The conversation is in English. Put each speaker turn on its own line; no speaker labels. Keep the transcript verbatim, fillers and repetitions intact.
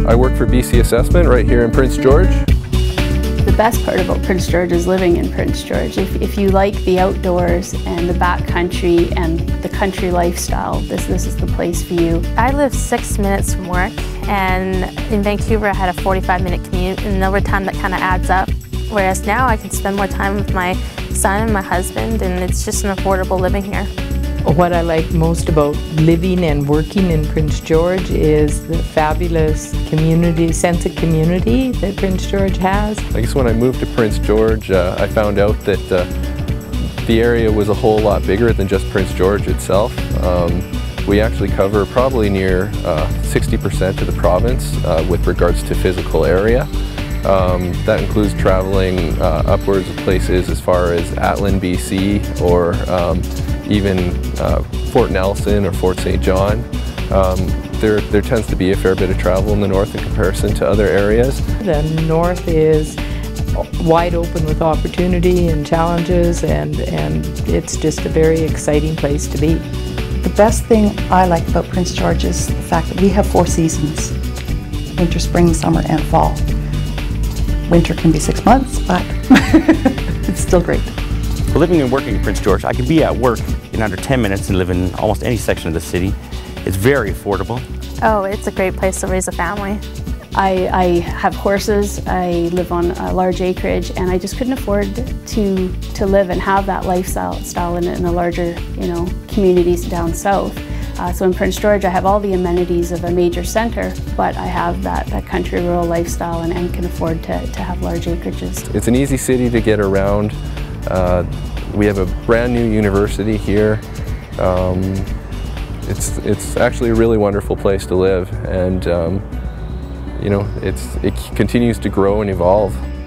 I work for B C Assessment right here in Prince George.
The best part about Prince George is living in Prince George. If, if you like the outdoors and the backcountry and the country lifestyle, this, this is the place for you.
I live six minutes from work, and in Vancouver I had a forty-five minute commute, and over time that kind of adds up. Whereas now I can spend more time with my son and my husband, and it's just an affordable living here.
What I like most about living and working in Prince George is the fabulous community, sense of community that Prince George has.
I guess when I moved to Prince George, uh, I found out that uh, the area was a whole lot bigger than just Prince George itself. Um, we actually cover probably near sixty percent uh, of the province uh, with regards to physical area. Um, that includes traveling uh, upwards of places as far as Atlin, B C, or um, even uh, Fort Nelson or Fort Saint John. Um, there, there tends to be a fair bit of travel in the north in comparison to other areas.
The north is wide open with opportunity and challenges, and, and it's just a very exciting place to be.
The best thing I like about Prince George is the fact that we have four seasons: winter, spring, summer, and fall. Winter can be six months, but it's still great.
For living and working in Prince George, I can be at work in under ten minutes and live in almost any section of the city. It's very affordable.
Oh, it's a great place to raise a family.
I, I have horses, I live on a large acreage, and I just couldn't afford to, to live and have that lifestyle style in, in the larger, you know, communities down south. Uh, so in Prince George, I have all the amenities of a major centre, but I have that, that country rural lifestyle and, and can afford to, to have large acreages.
It's an easy city to get around. Uh, we have a brand new university here. Um, it's, it's actually a really wonderful place to live, and um, you know, it's, it continues to grow and evolve.